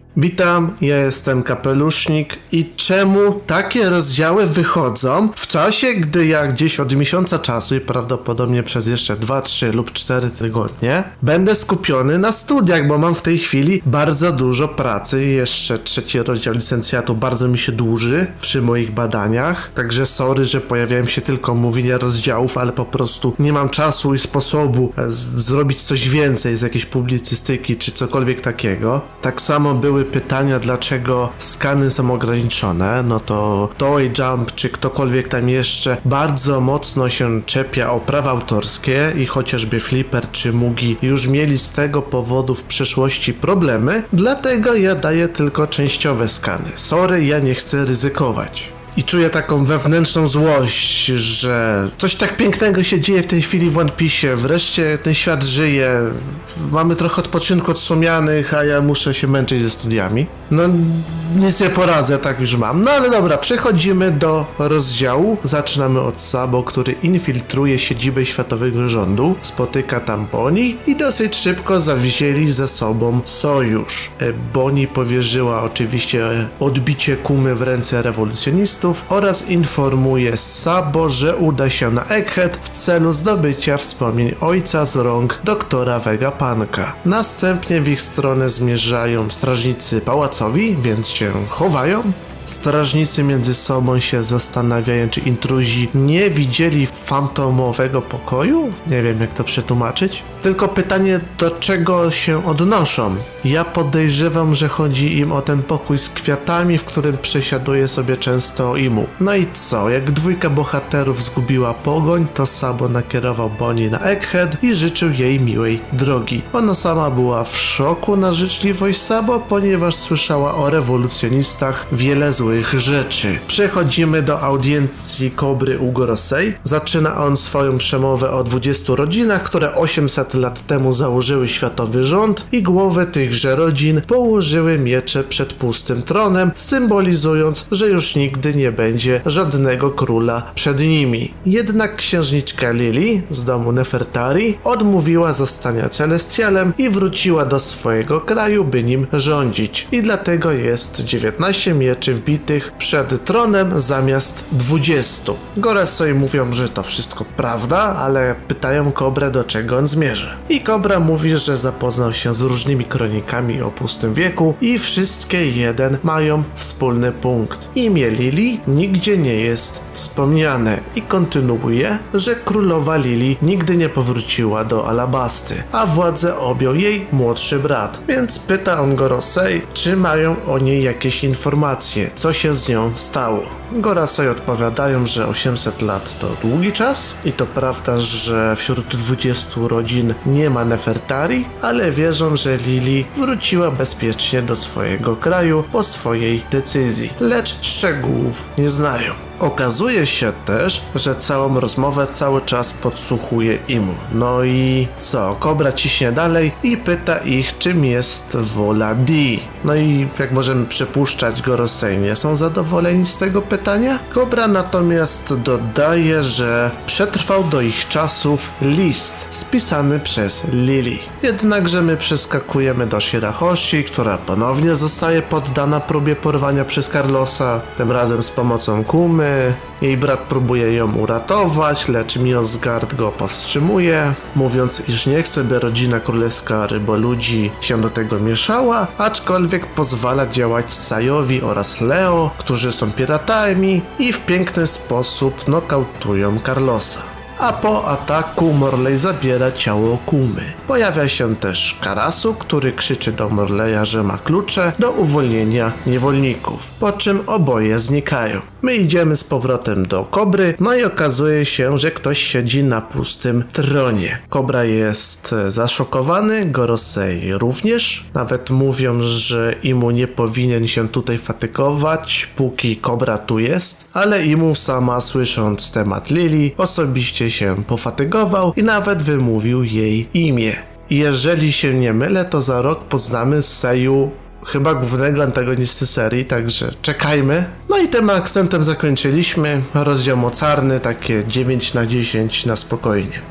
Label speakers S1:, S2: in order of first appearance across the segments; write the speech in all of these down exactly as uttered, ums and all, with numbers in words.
S1: Witam, ja jestem Kapelusznik i czemu takie rozdziały wychodzą w czasie, gdy ja gdzieś od miesiąca czasu i prawdopodobnie przez jeszcze dwa, trzy lub cztery tygodnie będę skupiony na studiach, bo mam w tej chwili bardzo dużo pracy i jeszcze trzeci rozdział licencjatu bardzo mi się dłuży przy moich badaniach, także sorry, że pojawiają się tylko mówienia rozdziałów, ale po prostu nie mam czasu i sposobu z- zrobić coś więcej z jakiejś publicystyki czy cokolwiek takiego. Tak samo były pytania, dlaczego skany są ograniczone, no to Toy Jump czy ktokolwiek tam jeszcze bardzo mocno się czepia o prawa autorskie i chociażby Flipper czy Mugi już mieli z tego powodu w przeszłości problemy, dlatego ja daję tylko częściowe skany. Sorry, ja nie chcę ryzykować. I czuję taką wewnętrzną złość, że coś tak pięknego się dzieje w tej chwili w One Piece. Wreszcie ten świat żyje. Mamy trochę odpoczynku od wspomnianych, a ja muszę się męczyć ze studiami. No nic nie poradzę, tak już mam. No ale dobra, przechodzimy do rozdziału. Zaczynamy od Sabo, który infiltruje siedzibę Światowego Rządu. Spotyka tam Bonnie i dosyć szybko zawzięli ze sobą sojusz. Bonnie powierzyła oczywiście odbicie Kumy w ręce rewolucjonistów oraz informuje Sabo, że uda się na Egghead w celu zdobycia wspomnień ojca z rąk doktora Vegapunka. Następnie w ich stronę zmierzają strażnicy pałacowi, więc się chowają. Strażnicy między sobą się zastanawiają, czy intruzi nie widzieli fantomowego pokoju? Nie wiem, jak to przetłumaczyć. Tylko pytanie, do czego się odnoszą? Ja podejrzewam, że chodzi im o ten pokój z kwiatami, w którym przesiaduje sobie często Imu. No i co? Jak dwójka bohaterów zgubiła pogoń, to Sabo nakierował Bonnie na Egghead i życzył jej miłej drogi. Ona sama była w szoku na życzliwość Sabo, ponieważ słyszała o rewolucjonistach wiele złych rzeczy. Przechodzimy do audiencji Kobry u Gorosei. Zaczyna on swoją przemowę o dwudziestu rodzinach, które osiemset lat temu założyły Światowy Rząd i głowy tychże rodzin położyły miecze przed pustym tronem, symbolizując, że już nigdy nie będzie żadnego króla przed nimi. Jednak księżniczka Lily z domu Nefertari odmówiła zostania Celestialem i wróciła do swojego kraju, by nim rządzić. I dlatego jest dziewiętnaście mieczy wbitych przed tronem zamiast dwudziestu. Gorosei mówią, że to wszystko prawda, ale pytają Kobrę, do czego on zmierza. I Kobra mówi, że zapoznał się z różnymi kronikami o pustym wieku i wszystkie jeden mają wspólny punkt. Imię Lily nigdzie nie jest wspomniane i kontynuuje, że królowa Lily nigdy nie powróciła do Alabasty, a władzę objął jej młodszy brat. Więc pyta on Gorosei, czy mają o niej jakieś informacje, co się z nią stało. Gorosei odpowiadają, że osiemset lat to długi czas i to prawda, że wśród dwudziestu rodzin nie ma Nefertari, ale wierzą, że Lily wróciła bezpiecznie do swojego kraju po swojej decyzji, lecz szczegółów nie znają. Okazuje się też, że całą rozmowę cały czas podsłuchuje Imu. No i co? Kobra ciśnie dalej i pyta ich, czym jest wola Dee. No i jak możemy przypuszczać, Gorosei nie są zadowoleni z tego pytania. Kobra natomiast dodaje, że przetrwał do ich czasów list spisany przez Lily. Jednakże my przeskakujemy do Shirahoshi, która ponownie zostaje poddana próbie porwania przez Carlosa, tym razem z pomocą Kumy. Jej brat próbuje ją uratować, lecz Miosgard go powstrzymuje, mówiąc, iż nie chce, by rodzina królewska ryboludzi się do tego mieszała, aczkolwiek pozwala działać Sayowi oraz Leo, którzy są piratami i w piękny sposób nokautują Carlosa. A po ataku Morley zabiera ciało Kumy. Pojawia się też Karasu, który krzyczy do Morleya, że ma klucze do uwolnienia niewolników, po czym oboje znikają. My idziemy z powrotem do Kobry, no i okazuje się, że ktoś siedzi na pustym tronie. Kobra jest zaszokowany, Gorosei również. Nawet mówią, że Imu nie powinien się tutaj fatygować, póki Kobra tu jest, ale Imu sama, słysząc temat Lily, osobiście się pofatygował i nawet wymówił jej imię. Jeżeli się nie mylę, to za rok poznamy Seiyu, chyba głównego antagonisty serii, także czekajmy. No i tym akcentem zakończyliśmy. Rozdział mocarny, takie dziewięć na dziesięć na spokojnie.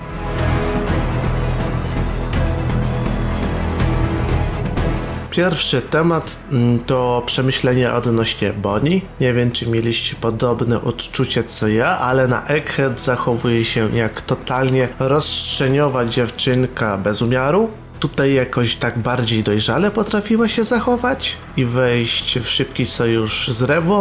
S1: Pierwszy temat to przemyślenia odnośnie Bonnie. Nie wiem, czy mieliście podobne odczucie co ja, ale na Egghead zachowuje się jak totalnie rozszczeniowa dziewczynka bez umiaru. Tutaj jakoś tak bardziej dojrzale potrafiła się zachować i wejść w szybki sojusz z Rewo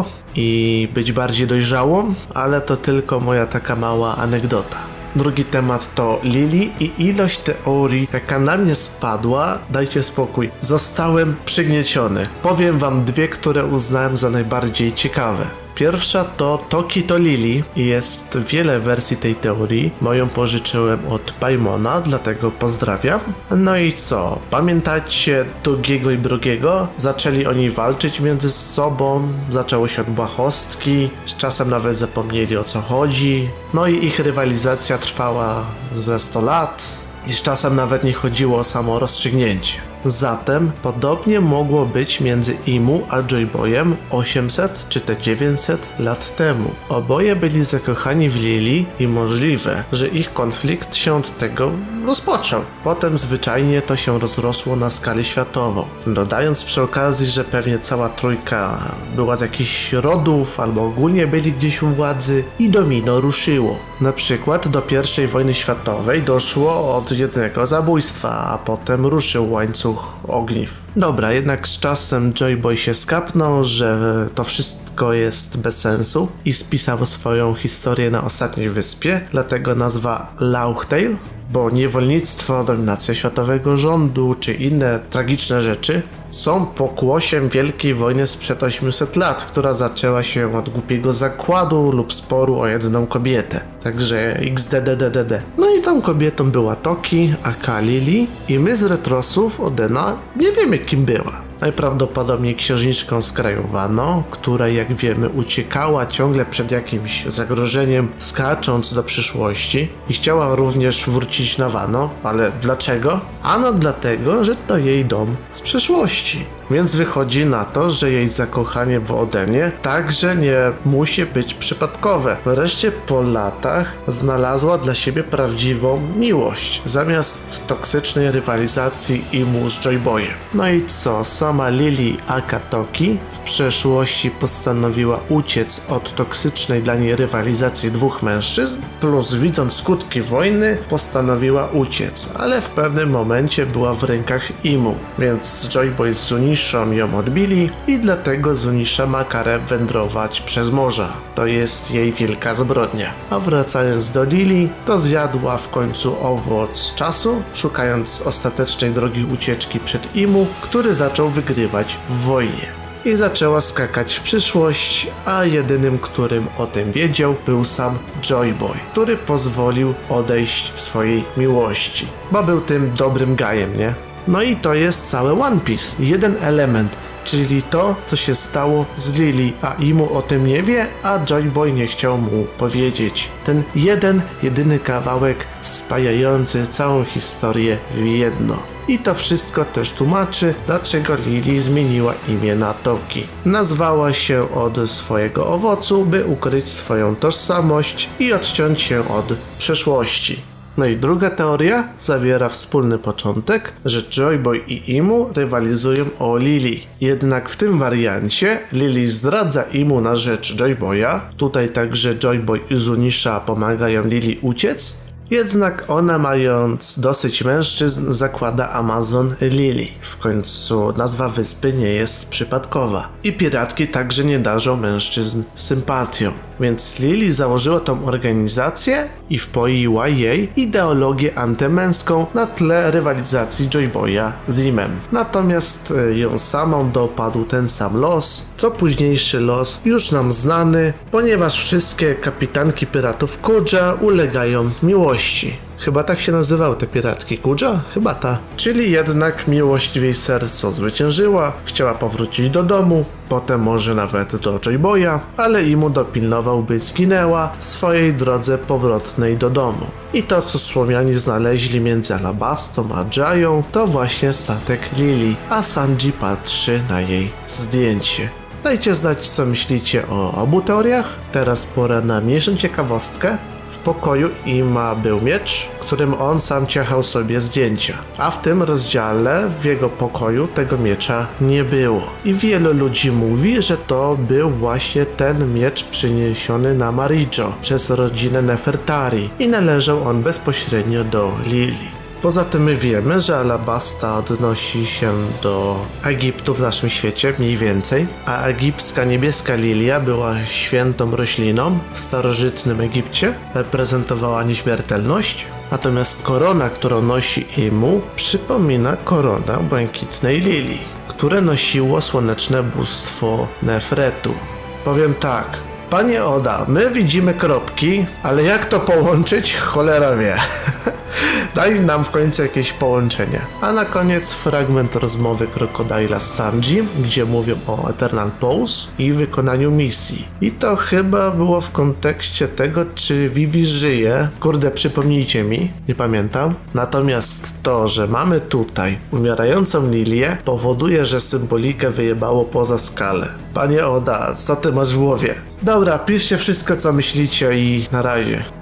S1: i być bardziej dojrzałą, ale to tylko moja taka mała anegdota. Drugi temat to Lily i ilość teorii, jaka na mnie spadła, dajcie spokój. Zostałem przygnieciony. Powiem wam dwie, które uznałem za najbardziej ciekawe. Pierwsza to Toki to Lily i jest wiele wersji tej teorii. Moją pożyczyłem od Paimona, dlatego pozdrawiam. No i co? Pamiętacie Dogiego i Brogiego? Zaczęli oni walczyć między sobą, zaczęło się od błahostki, z czasem nawet zapomnieli o co chodzi. No i ich rywalizacja trwała ze sto lat i z czasem nawet nie chodziło o samo rozstrzygnięcie. Zatem podobnie mogło być między Imu a Joyboyem osiemset czy te dziewięćset lat temu. Oboje byli zakochani w Lily i możliwe, że ich konflikt się od tego rozpoczął. Potem zwyczajnie to się rozrosło na skalę światową. Dodając przy okazji, że pewnie cała trójka była z jakichś rodów albo ogólnie byli gdzieś u władzy i domino ruszyło. Na przykład do pierwszej wojny światowej doszło od jednego zabójstwa, a potem ruszył łańcuch ogniw. Dobra, jednak z czasem Joyboy się skapnął, że to wszystko jest bez sensu i spisał swoją historię na ostatniej wyspie, dlatego nazwa Laughtale, bo niewolnictwo, dominacja światowego rządu czy inne tragiczne rzeczy są pokłosiem Wielkiej Wojny sprzed ośmiuset lat, która zaczęła się od głupiego zakładu lub sporu o jedną kobietę. Także X D D D D D. No i tą kobietą była Toki, aka Lily i my z retrosów Odena nie wiemy kim była. Najprawdopodobniej księżniczką z kraju Wano, która jak wiemy uciekała ciągle przed jakimś zagrożeniem, skacząc do przyszłości i chciała również wrócić na Wano, ale dlaczego? Ano dlatego, że to jej dom z przeszłości. Więc wychodzi na to, że jej zakochanie w Odenie także nie musi być przypadkowe. Wreszcie po latach znalazła dla siebie prawdziwą miłość, zamiast toksycznej rywalizacji Imu z Joyboyem. No i co? Sama Lily aka Toki w przeszłości postanowiła uciec od toksycznej dla niej rywalizacji dwóch mężczyzn, plus widząc skutki wojny postanowiła uciec, ale w pewnym momencie była w rękach Imu, więc Joyboy z Zuniszą ją odbili i dlatego Zunisza ma karę wędrować przez morze. To jest jej wielka zbrodnia. A wracając do Lily, to zjadła w końcu owoc czasu, szukając ostatecznej drogi ucieczki przed Imu, który zaczął wygrywać w wojnie. I zaczęła skakać w przyszłość, a jedynym, którym o tym wiedział, był sam Joyboy, który pozwolił odejść swojej miłości, bo był tym dobrym gajem, nie? No i to jest cały One Piece. Jeden element, czyli to, co się stało z Lily, a Imu o tym nie wie, a Joyboy nie chciał mu powiedzieć. Ten jeden, jedyny kawałek spajający całą historię w jedno. I to wszystko też tłumaczy, dlaczego Lily zmieniła imię na Toki. Nazwała się od swojego owocu, by ukryć swoją tożsamość i odciąć się od przeszłości. No i druga teoria zawiera wspólny początek, że Joyboy i Imu rywalizują o Lily. Jednak w tym wariancie Lily zdradza Imu na rzecz Joyboya. Tutaj także Joyboy i Zunisha pomagają Lily uciec. Jednak ona, mając dosyć mężczyzn, zakłada Amazon Lily. W końcu nazwa wyspy nie jest przypadkowa. I piratki także nie darzą mężczyzn sympatią. Więc Lily założyła tą organizację i wpoiła jej ideologię antymęską na tle rywalizacji Joyboya z Imem. Natomiast ją samą dopadł ten sam los, co późniejszy los już nam znany, ponieważ wszystkie kapitanki piratów Kuja ulegają miłości. Chyba tak się nazywały te piratki, Kuja? Chyba ta. Czyli jednak miłość w jej sercu zwyciężyła, chciała powrócić do domu, potem może nawet do Joyboya, ale Imu dopilnował, by zginęła w swojej drodze powrotnej do domu. I to, co Słomiani znaleźli między Alabastą a Jają, to właśnie statek Lily, a Sanji patrzy na jej zdjęcie. Dajcie znać, co myślicie o obu teoriach. Teraz pora na mniejszą ciekawostkę. W pokoju Ima był miecz, którym on sam ciachał sobie zdjęcia. A w tym rozdziale w jego pokoju tego miecza nie było. I wielu ludzi mówi, że to był właśnie ten miecz przyniesiony na Marijo przez rodzinę Nefertari i należał on bezpośrednio do Lili. Poza tym my wiemy, że Alabasta odnosi się do Egiptu w naszym świecie, mniej więcej, a egipska niebieska lilia była świętą rośliną w starożytnym Egipcie, reprezentowała nieśmiertelność, natomiast korona, którą nosi Imu, przypomina koronę błękitnej lilii, które nosiło słoneczne bóstwo Nefretu. Powiem tak, panie Oda, my widzimy kropki, ale jak to połączyć, cholera wie. Daj nam w końcu jakieś połączenie. A na koniec fragment rozmowy krokodyla z Sanji, gdzie mówią o Eternal Pose i wykonaniu misji. I to chyba było w kontekście tego, czy Vivi żyje. Kurde, przypomnijcie mi, nie pamiętam. Natomiast to, że mamy tutaj umierającą Lilię, powoduje, że symbolikę wyjebało poza skalę. Panie Oda, co ty masz w głowie? Dobra, piszcie wszystko, co myślicie i na razie.